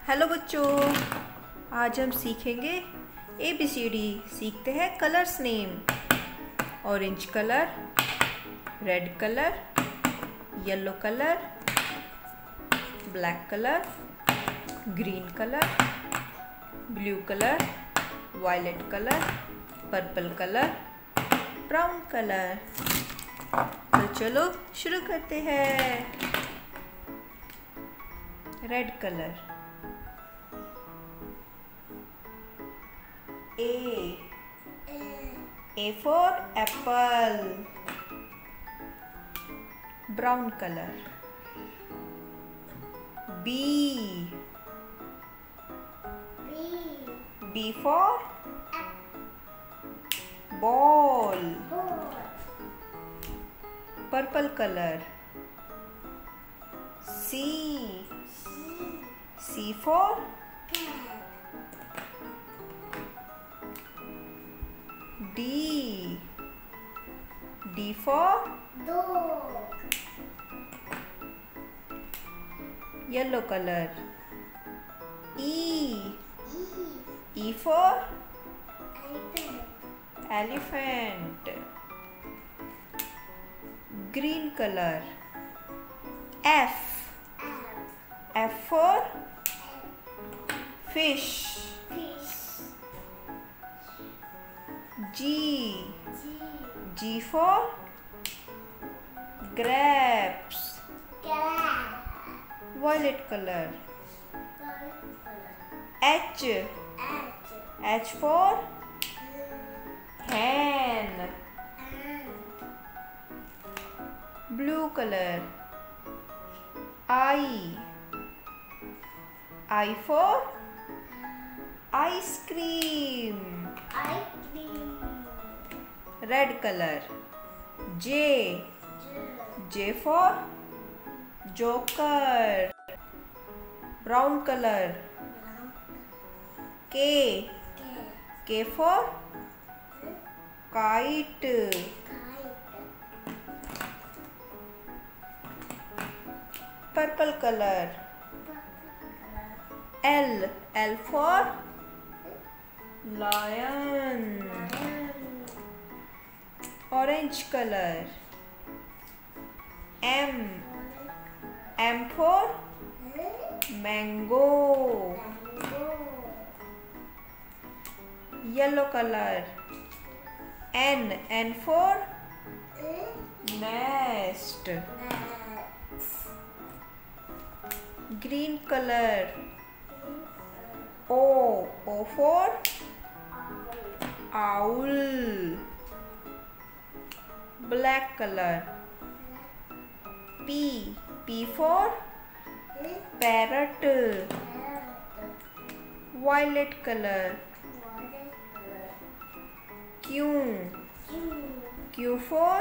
Hello बच्चों, आज हम सीखेंगे ABCD। सीखते हैं colours name. Orange colour, red colour, yellow colour, black colour, green colour, blue colour, violet colour, purple colour, brown colour. तो चलो शुरू करते हैं। Red colour, A for apple. Brown color. B for ball. Purple color. C for D for dog. yellow color. E for elephant. Green color. F for fish. G for grapes. Violet color. H for hen. Blue color. I for ice cream. Red color. J for joker. Brown color. K for kite. Purple color. L for lion. Orange color. M for mango. Yellow color. N for nest. Green color. O for owl. Black color. P for parrot. Violet color. Q for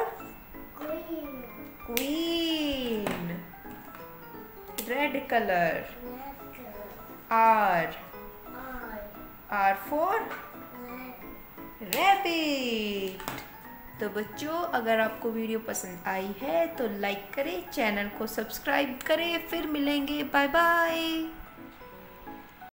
queen. Red color. R for rabbit। तो बच्चों, अगर आपको video पसंद आई है तो like करें, channel को subscribe करें। फिर मिलेंगे। Bye bye.